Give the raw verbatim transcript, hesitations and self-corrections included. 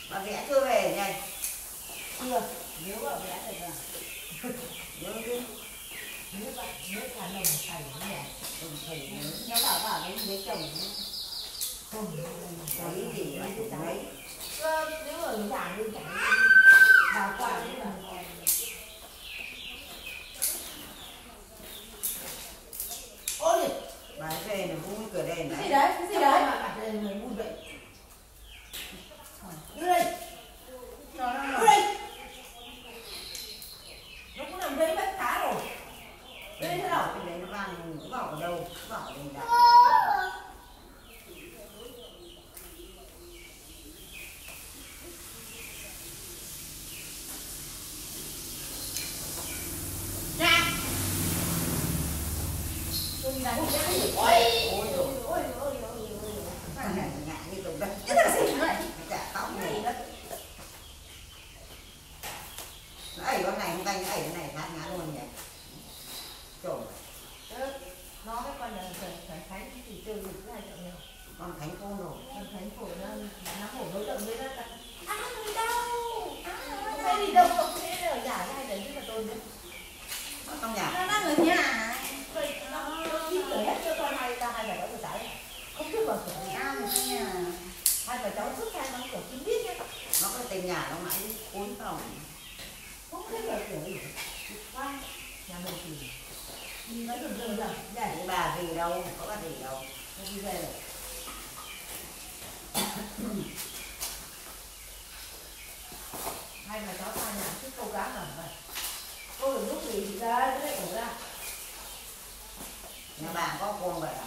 Bà vẽ chưa về nhỉ? Chưa, nếu mà vẽ được rồi. Nhớ chứ. Nếu bạn nếu cả nồng thầy nó nhỉ? Đồng thầy nhớ. Nó bảo bảo cái đứa chồng nó không Có ý gì mà cũng thấy. nếu ở nhà đi chẳng vào qua đấy là ôi Bà về là vui cửa đèn cái đấy. gì đấy, cái gì đấy mà đặt lên người vui vậy. Đưa đây. Đưa đây. Nó cũng nằm đây bắt cá rồi. Đây thế nào? Cái đấy nó vàng cũng vào ở đâu? Cũng vào ở đây đã. Ôi Ôi dồi. ôi ôi ôi ôi. Thằng này ngã như tụi đất. Cái thằng gì vậy? Chả khóc này đất. Nó ẩy con này không canh, nó ẩy cái này ngã ngã luôn nhỉ. Trộm. Nó cái con là phải Khánh thì chơi được cái hai triệu nhiều. Con Khánh khôn rồi. Con Khánh phổi nó nó hổ đối tượng với nó là à người đâu à cái gì đâu không thế ở nhà cái hai đấy rất là tôn đấy. Nó trong nhà. Nó đang ở nhà. Rồi nó chín tuổi hết cho con hai ra hai bà cháu vừa trái không biết vào cửa ao mà trong nhà hai bà cháu suốt hai năm cửa không biết nhá. Nó có tìm nhà nó mãi cuốn phòng. Không biết vào cửa gì. Khoan nhà mình thì nói dần dần dần để Cái bà gì đâu, có bà gì đâu. nó đi về rồi. Hai bà cháu sang nhà cứ câu cá làm vậy. Cô đừng lúc gì thì ra cái này ổ ra. Nhà bà có cuồng vậy.